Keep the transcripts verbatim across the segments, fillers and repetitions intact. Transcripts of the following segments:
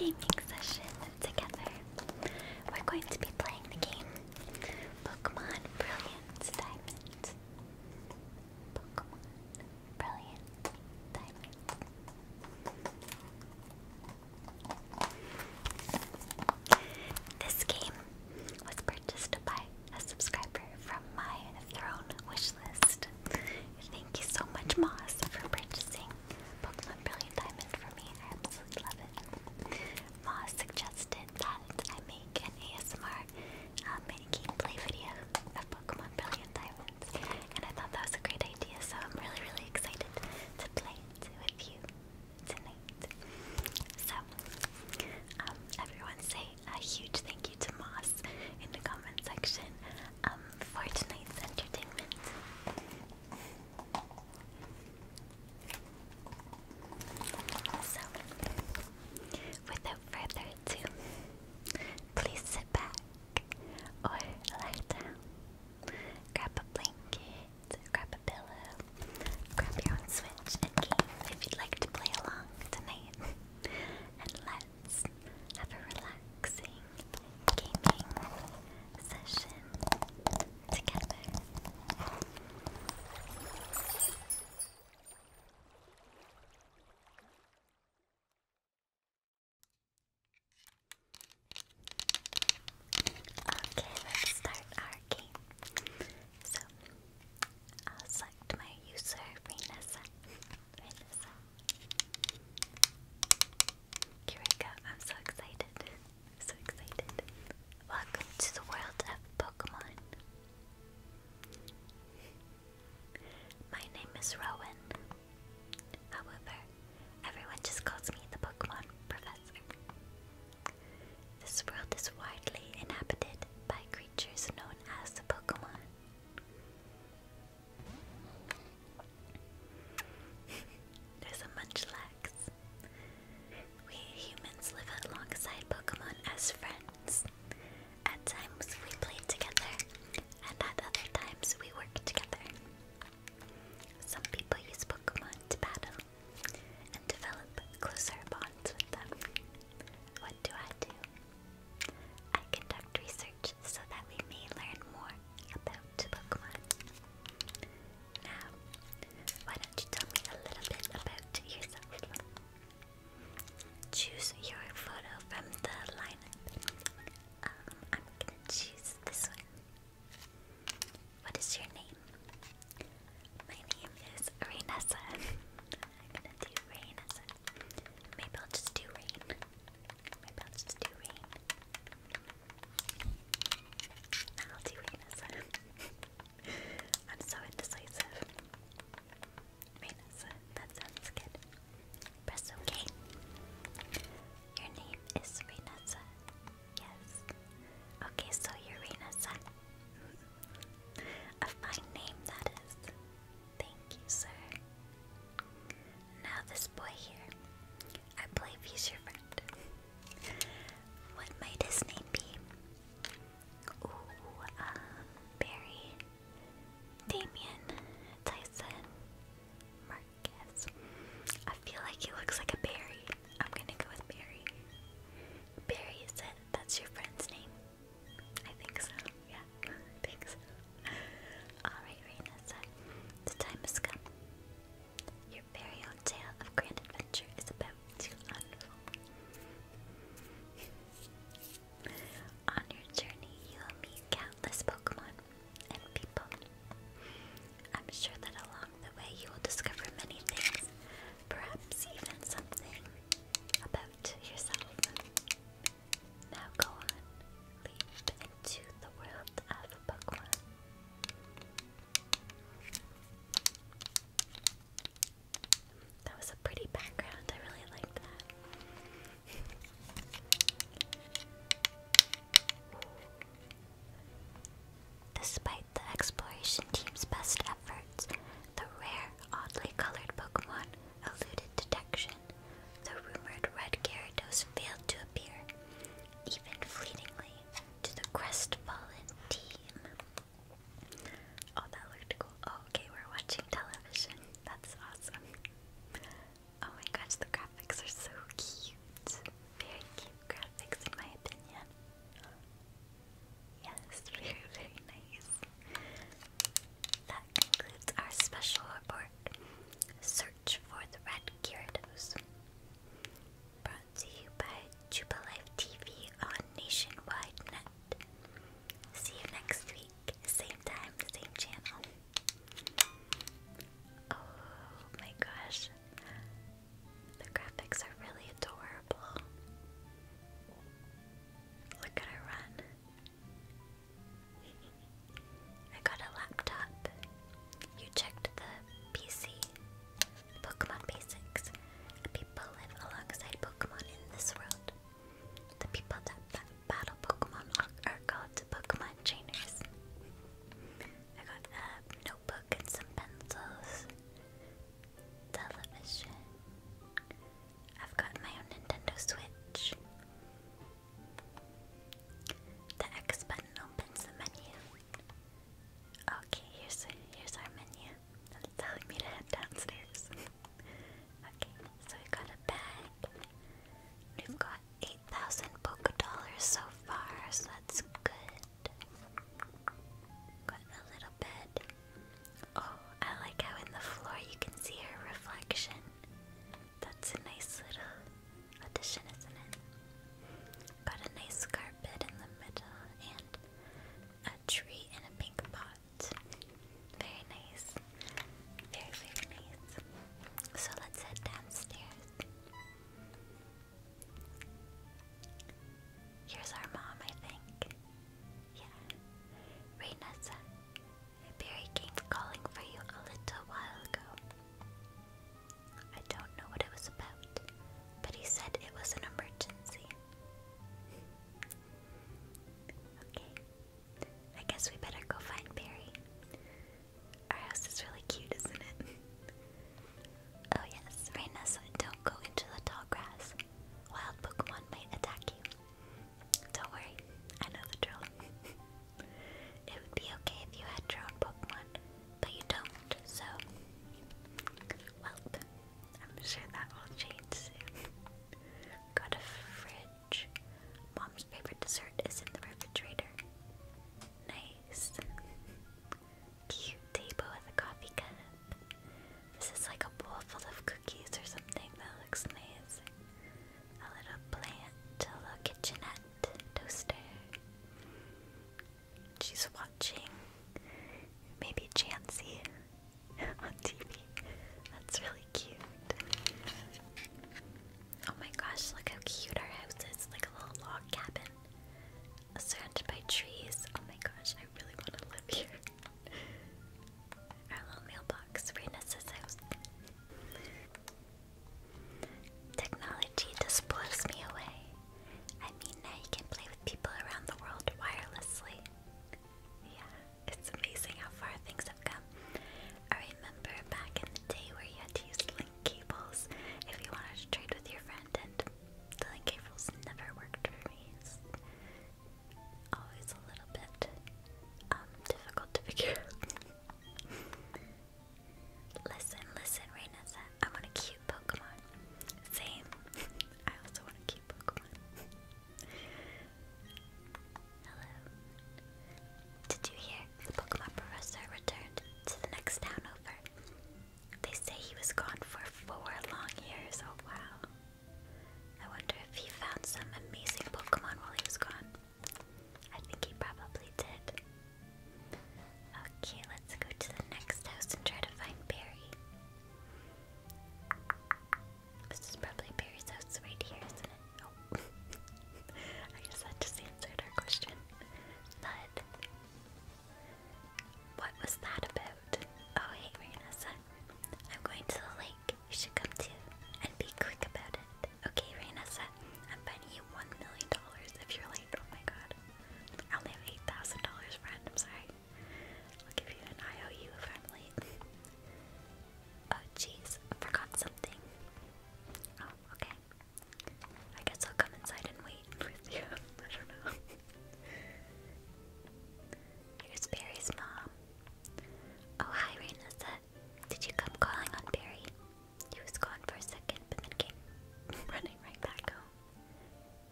gaming session together. We're going to be playing the game Pokémon Brilliant Diamond. Pokémon Brilliant Diamond. This game was purchased by a subscriber from my Throne wishlist. Thank you so much, Moss, for purchasing Pokémon Brilliant Diamond for me. I absolutely love it. Moss suggested that I make an A S M R uh, mini gameplay video of Pokémon Brilliant Diamonds, and I thought that was a great idea, so I'm really, really excited to play it with you tonight. So, um, everyone say a huge thank you to Moss in the comment section um, for tonight's entertainment. So, without further ado, please sit back or lie down, grab a blanket, grab a pillow, grab your own Switch and game if you'd like to play along tonight, and let's have a relaxing gaming session together. Okay, let's start our game. So, I'll select my user, Rainessa. Rainessa. Here we go. I'm so excited. So excited. Welcome to the world of Pokemon. My name is Rowan. However, everyone just calls me the Pokemon Professor. This world is widely inhabited by creatures known as the Pokemon. There's a Munchlax. We humans live alongside Pokemon as friends. At times we play together, and at other times we work together. Some people use Pokemon to battle and develop closer bonds with them. What do I do? I conduct research so that we may learn more about Pokemon. Now, why don't you tell me a little bit about yourself? Choose your photo from the lineup. Um, I'm gonna choose this one. What is your name? My name is Rainessa. I'm gonna do Rainessa. Maybe I'll just do Rain. Maybe I'll just do Rain. I'll do Rainessa. I'm so indecisive. Rainessa, that sounds good. Press OK.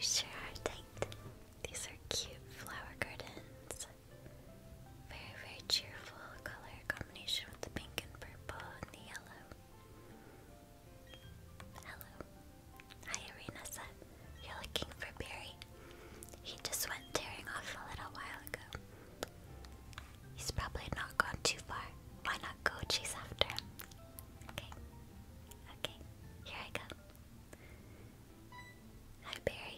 sure are tight. These are cute flower gardens. Very, very cheerful color combination with the pink and purple and the yellow. Hello. Hi, Rainessa. You're looking for Barry. He just went tearing off a little while ago. He's probably not gone too far. Why not go chase after him? Okay. Okay. Here I go. Hi, Barry.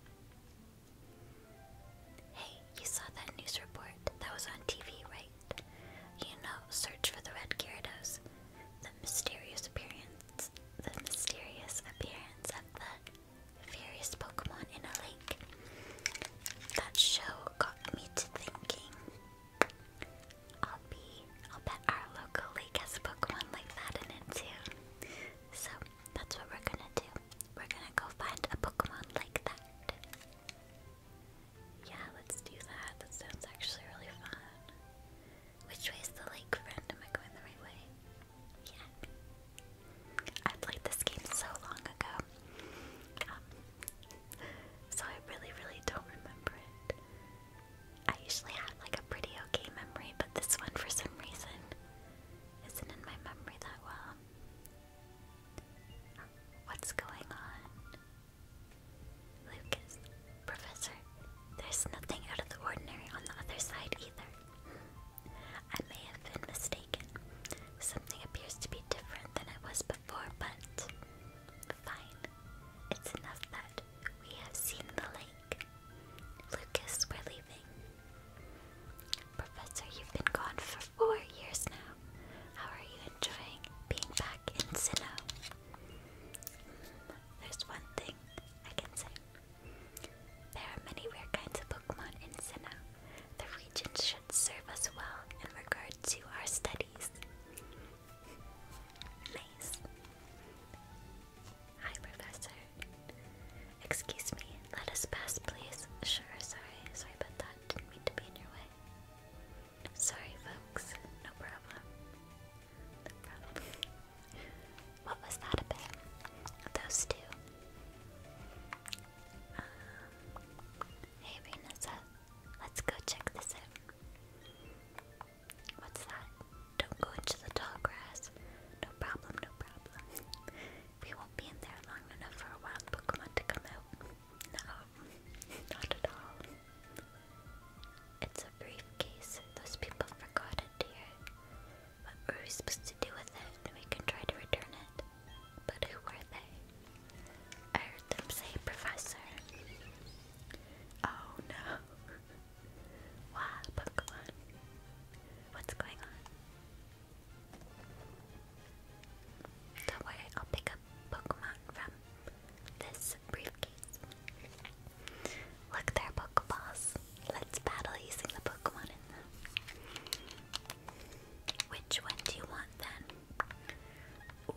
Hey, you saw that news report that was on T V, right? You know, search for the red Gyarados. The mysterious appearance, the mysterious appearance of the various Pokemon in a lake. That show got me to thinking. I'll be, I'll bet our local lake has a Pokemon like that in it too. So that's what we're gonna do. We're gonna go find a Pokemon like that. Yeah, let's do that. That sounds actually really fun. Which way is the lake, friend? Am I going the right way? Yeah. I played this game so long ago. Um, so I really, really don't remember it. I usually have like a pretty okay memory, but this one for some reason isn't in my memory that well. What's going on? Lucas, Professor, there's nothing out of the ordinary on the other side either. I may have been mistaken. Something appears to be different than it was before, but fine. It's enough that we have seen the lake. Lucas, we're leaving. Professor, you've been gone for four years now. How are you enjoying being back in Sinnoh? There's one thing I can say. There are many rare kinds of Pokemon in Sinnoh. The region should serve us well in regard to our studies. Nice. Hi, Professor. Excuse me, let us pass, please. Sure, sorry. Sorry about that. Didn't mean to be in your way. Sorry, folks. No problem. No problem. What was that about? Those two. Um, hey, Rainessa. Let's go check this out. What's that? Don't go into the tall grass. No problem, no problem. We won't be in there long enough for a wild Pokemon to come out. No, not at all. It's a briefcase. Those people forgot it, dear. What were we supposed to do with it? We can try to return it. But who were they? I heard them say Professor. Oh no. Wow, Pokemon. What's going on? Don't worry, I'll pick up Pokemon from this briefcase. Look there, Pokeballs. Let's battle using the Pokemon in them. Which one do you want then? Ooh,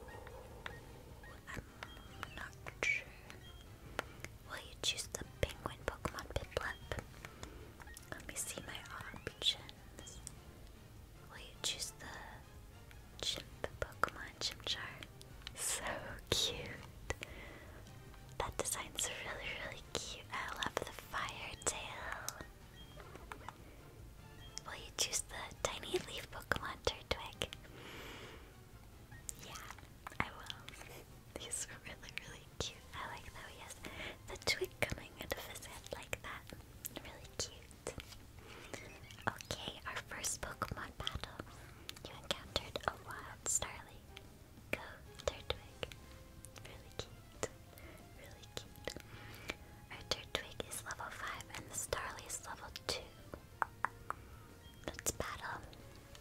I'm not sure. Will you choose the penguin Pokemon Piplup? Let me see my options. Will you choose the chimp Pokemon Chimchar? So cute. That design's really, really cute. I love the fire tail. Will you choose the tiny leaf Pokemon Turtwig? Yeah, I will. He's really, really cute. I like how he has the twig coming out of his head like that. Really cute. Okay, our first Pokemon battle. You encountered a wild Starly. Go, Turtwig. Really cute. Really cute. Our Turtwig is level five and the Starly is level two. Let's battle.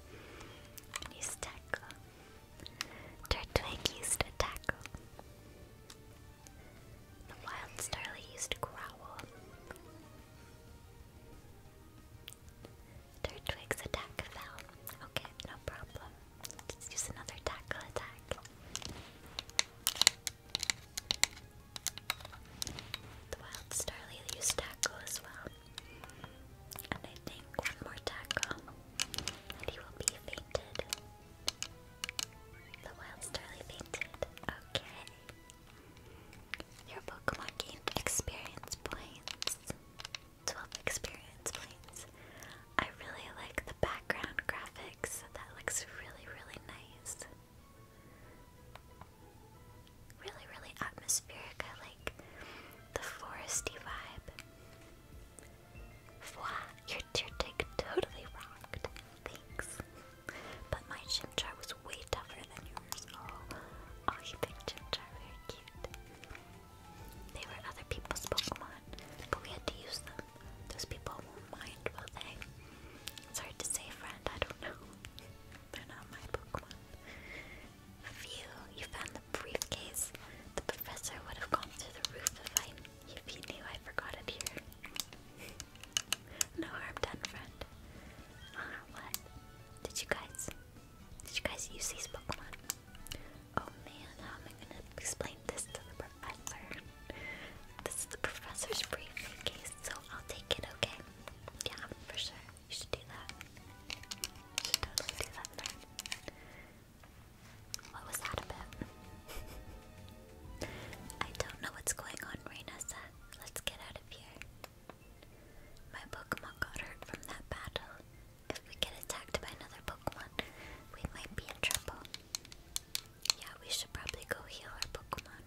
Use Tackle. Turtwig used a Tackle. explain this to the professor. This is the professor's briefcase, so I'll take it, okay? Yeah, for sure. You should do that. You should totally do that there. What was that about? I don't know what's going on, Rainessa. Let's get out of here. My Pokemon got hurt from that battle. If we get attacked by another Pokemon, we might be in trouble. Yeah, we should probably go heal our Pokemon.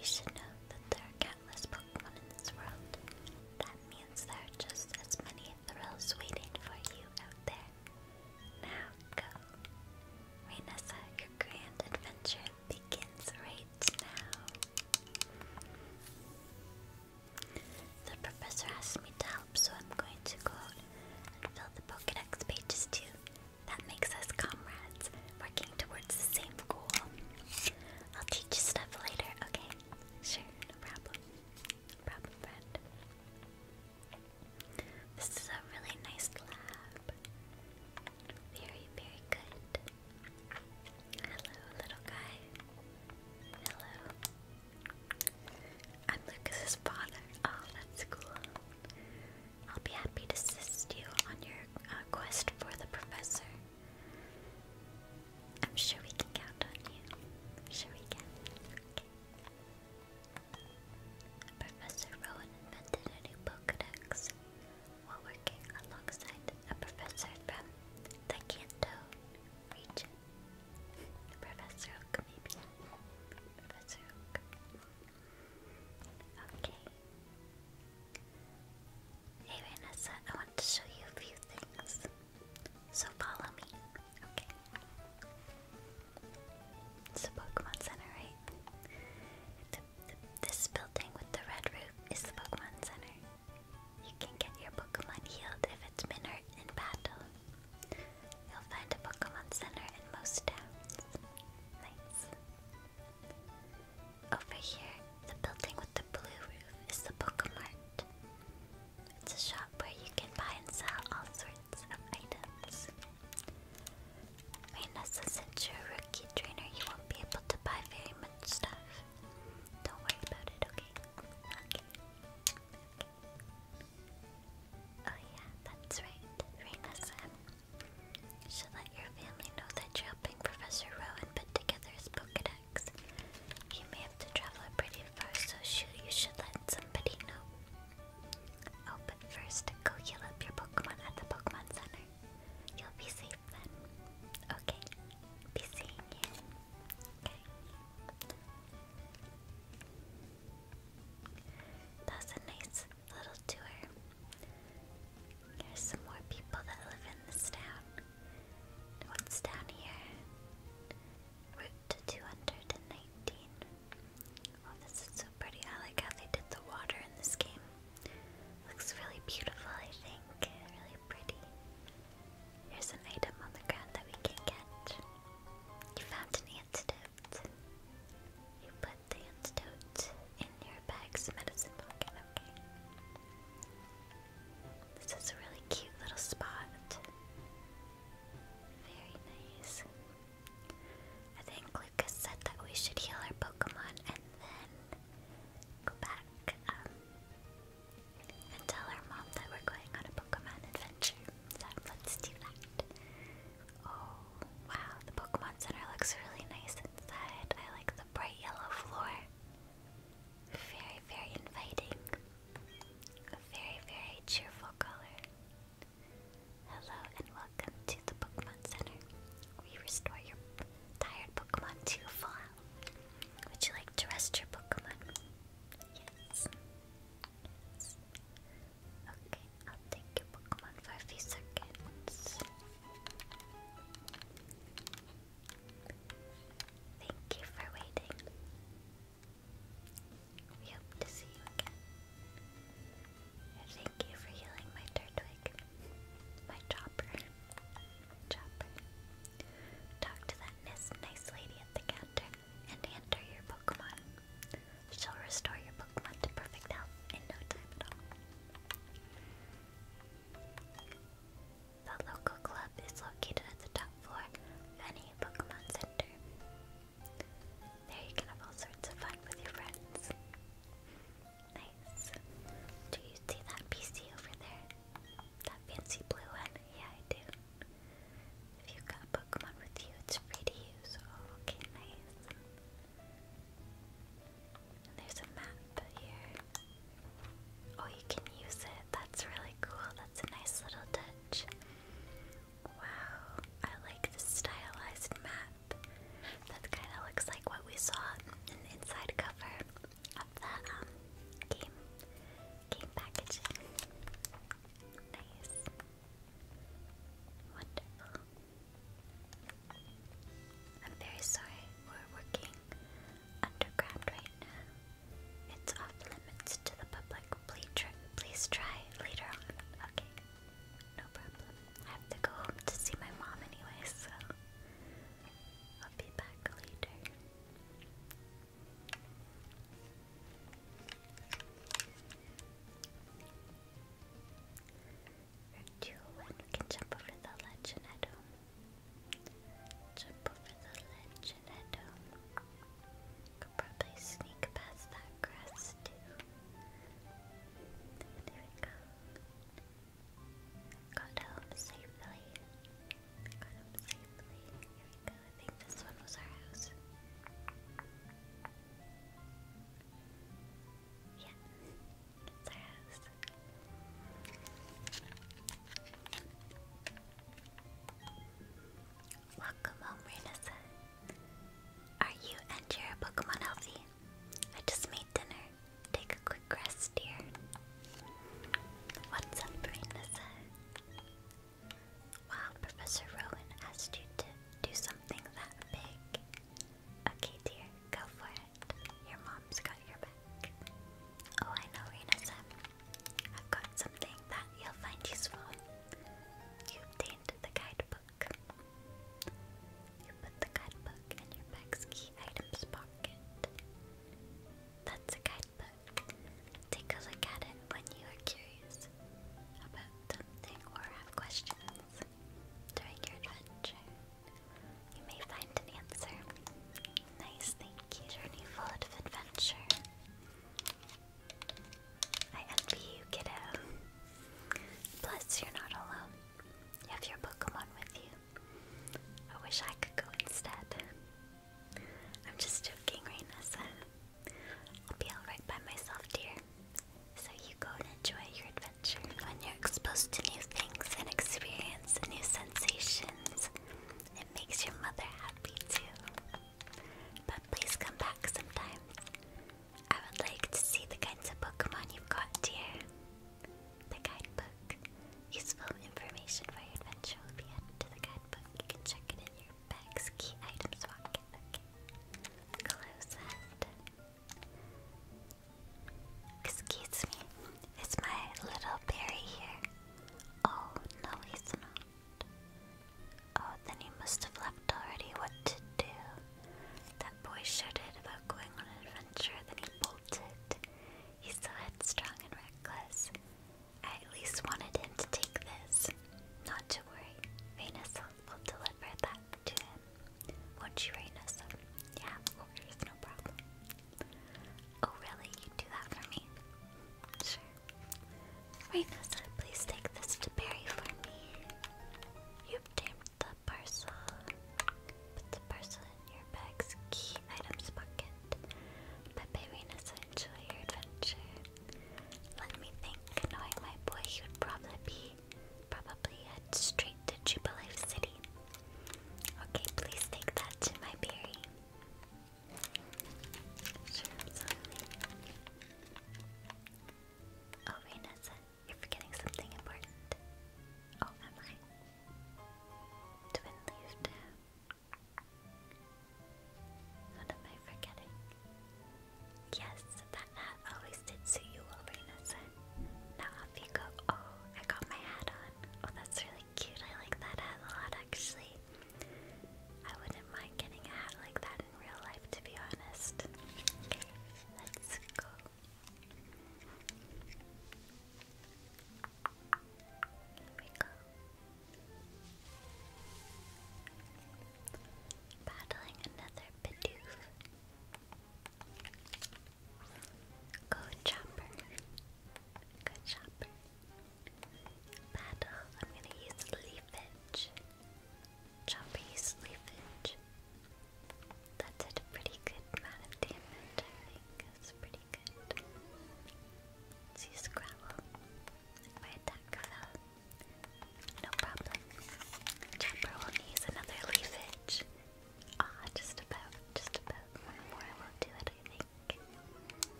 you should know that there are countless Pokemon in this world. That means there are just as many thrills waiting for you out there. Now go. Rainessa, your grand adventure begins right now. The professor asked me to help, so I'm going to go out and fill the Pokédex pages too. That makes us comrades, working towards the same goal. I'll teach you stuff later, okay?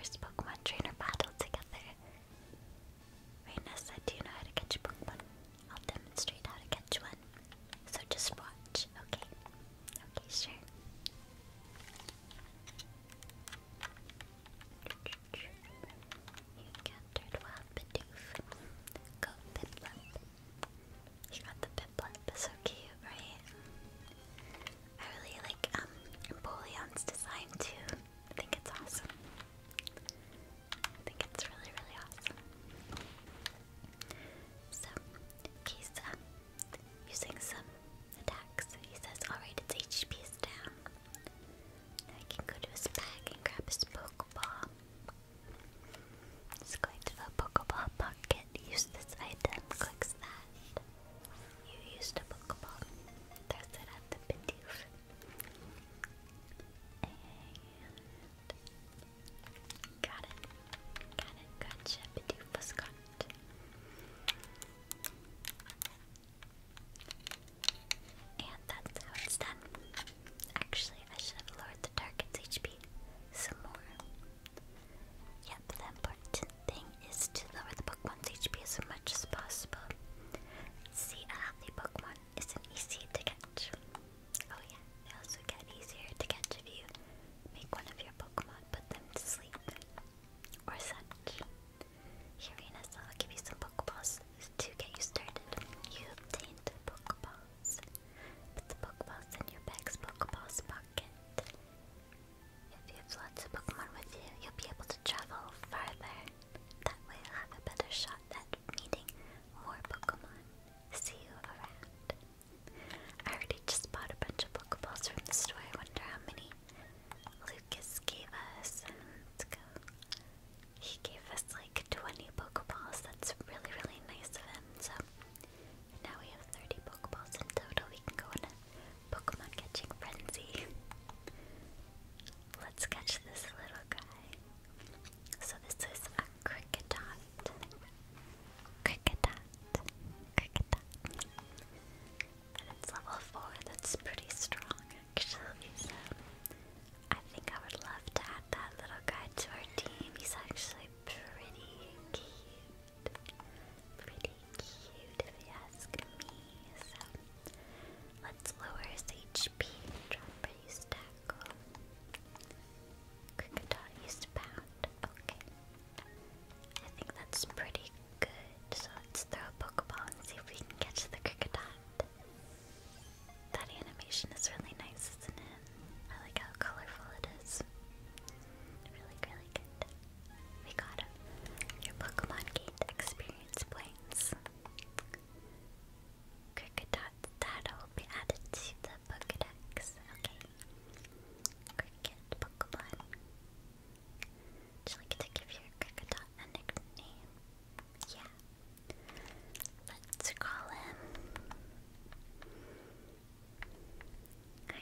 first Pokemon trainer battle together. Rainessa, do you know how to catch a Pokemon? I'll demonstrate how to catch one. So just watch, okay? Okay, sure. You encountered Wild Bidoof. Go Piplup. You got the Piplup, so cute, right? I really like um Empoleon's design too. I think it's awesome. I think it's really, really awesome. So, he's um, using some attacks. He says, alright, its H P is down. Now he can go to his bag and grab his Pokeball. He's going to the Pokeball pocket. Use this item. Clicks that. You used a Pokeball. Throws it at the Bidoof. And got it. Got it. Gotcha. Bidoof was caught. And that's how it's done. Actually, I should have lowered the target's H P some more. Yep, the important thing is to lower the Pokemon's H P as much as possible. See, a healthy Pokemon isn't easy to catch. Oh yeah, they also get easier to catch if you make one of your Pokemon put them to sleep. Or such. Here, Rainessa, I'll give you some Pokeballs to get you started. You obtained Pokeballs. Put the Pokeballs in your bag's Pokeballs pocket. If you have lots of Pokemon with you, you'll be able to travel farther. That way you'll have a better shot at meeting more Pokemon. See you around. I already just bought a bunch of Pokeballs from the store. I wonder how many Lucas gave us. Let's go. He gave us like twenty Pokeballs. That's really, really nice of him. So now we have thirty Pokeballs in total. We can go in a Pokemon catching frenzy. Let's catch this little guy. So this is a Kricketot. Kricketot. Kricketot. And it's level four. That's pretty strong, actually. So I think I would love to add that little guy to our team. He's actually pretty cute. Pretty cute, if you ask me. So let's lower his H P. Dropper used tackle. Kricketot used pound. Okay. I think that's pretty good. So let's throw a Pokeball and see if we can catch the Kricketot. That animation is really nice, isn't it? I like how colorful it is. Really, really good. We got him. Your Pokemon gained experience points. Kricketot data will be added to the Pokedex. Okay. Cricket Pokemon. Would you like to give your Kricketot a nickname? Yeah. Let's call him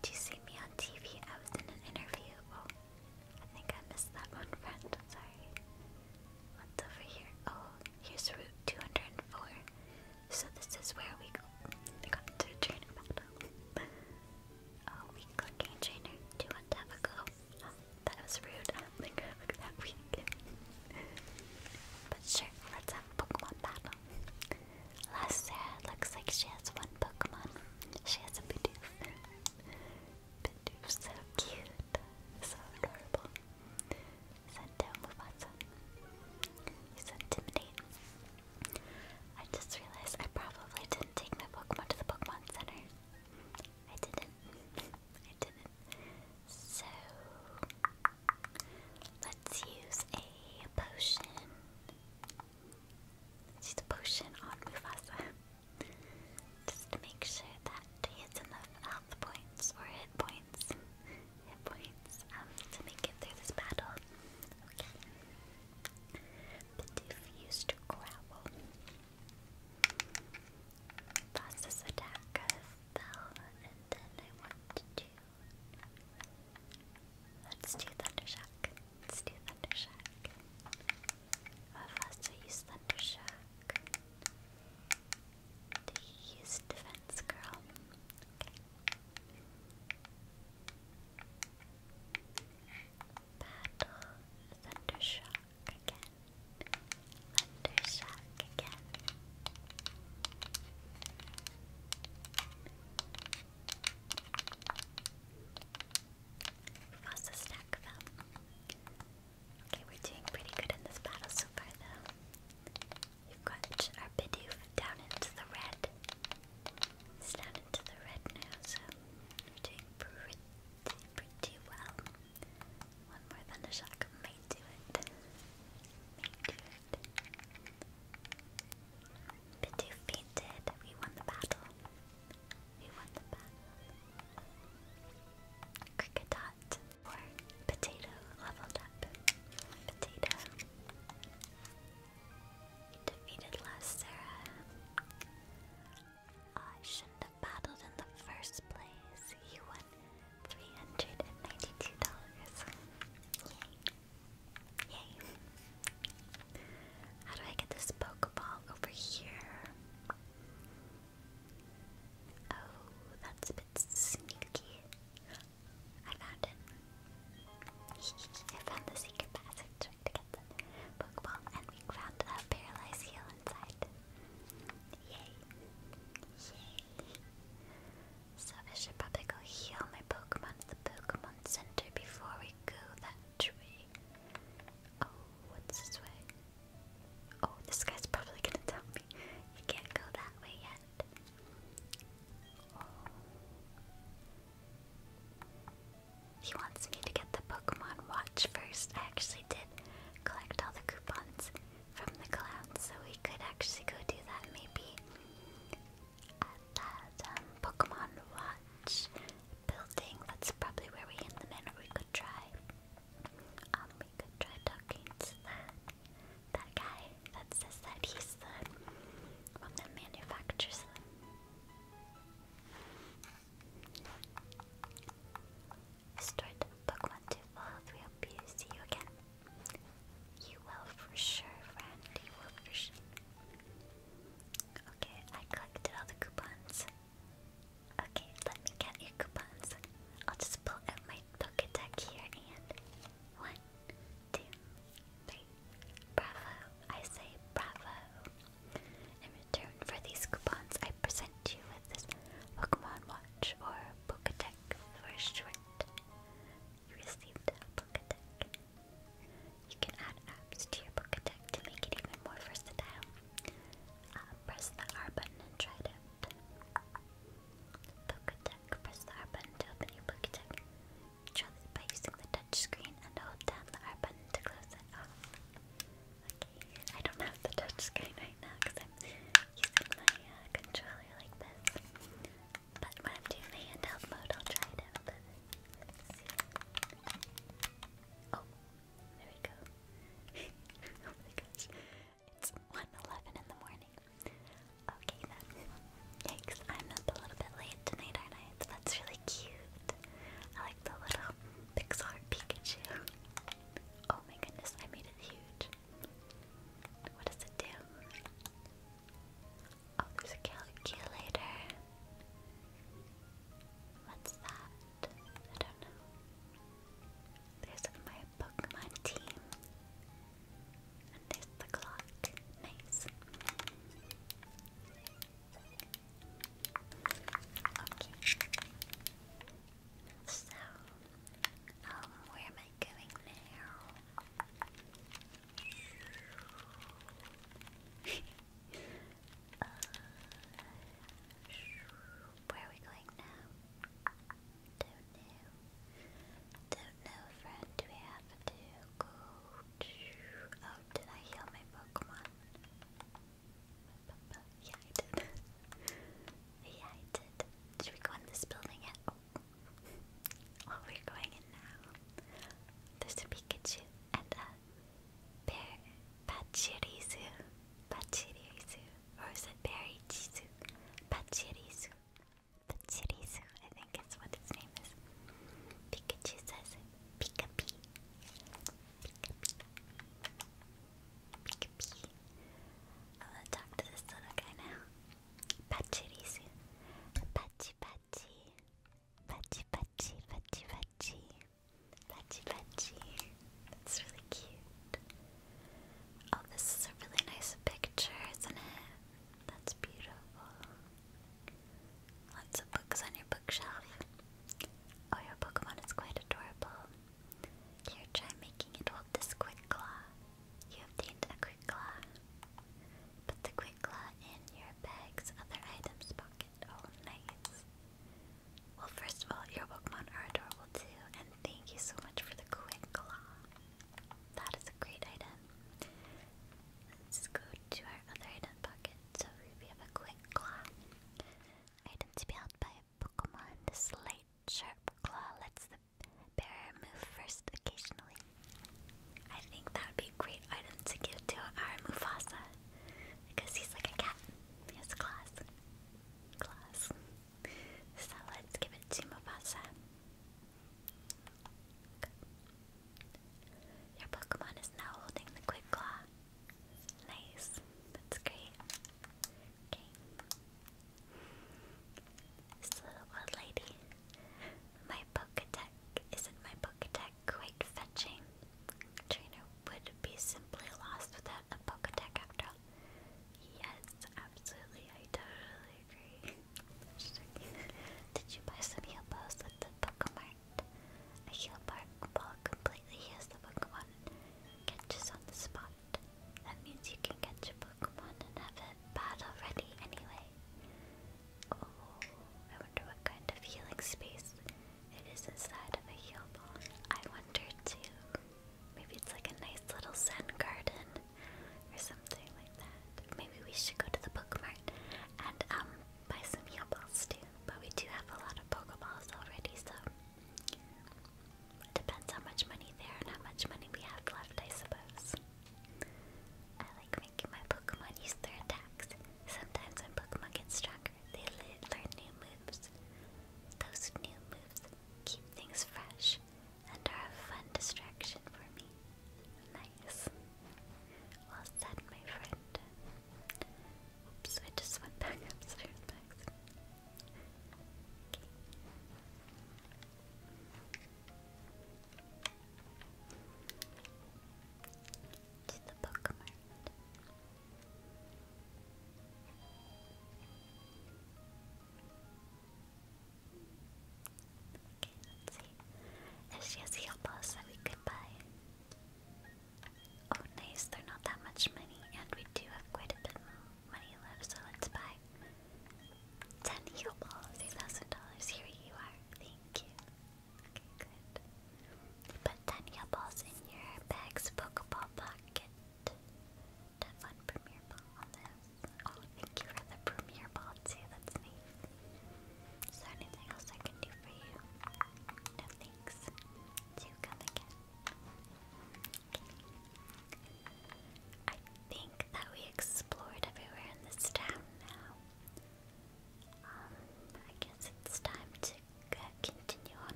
Did you see me on T V? I was in an interview. Oh, I think I missed that one, friend. Sorry. What's over here? Oh, here's Route two hundred four. So this is where we go. I got to a trainer battle. Oh, weak looking trainer. Do you want to have a go? Oh, that was rude. Like, look at that weak. But sure, let's have a Pokemon battle. Last Sarah looks like she has one Pokemon. She has a Bidoof.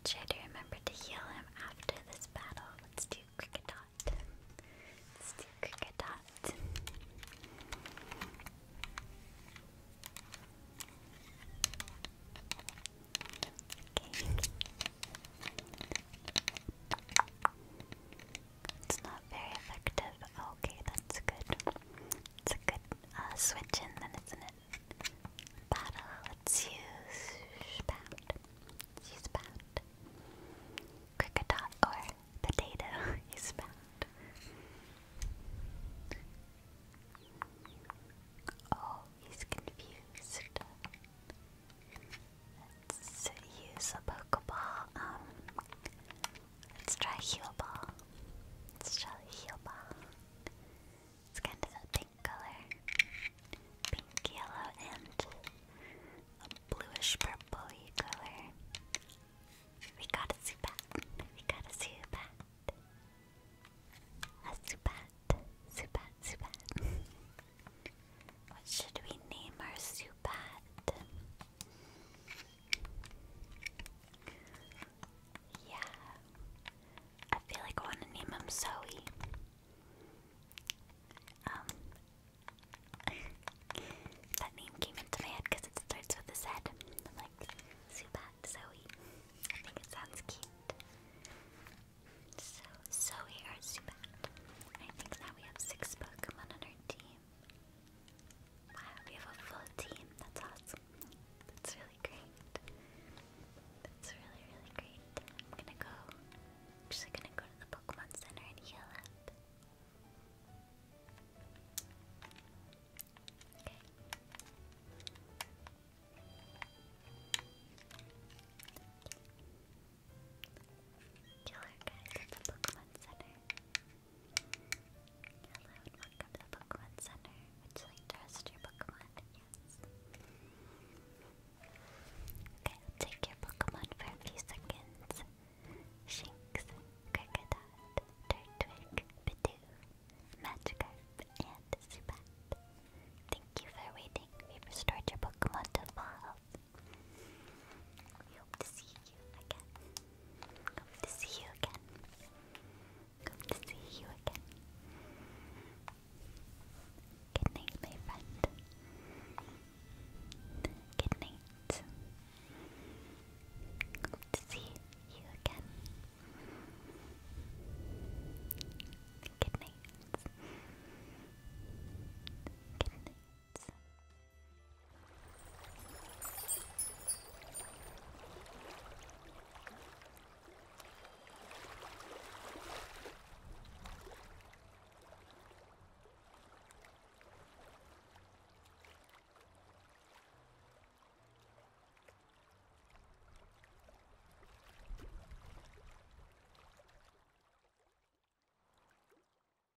Shredder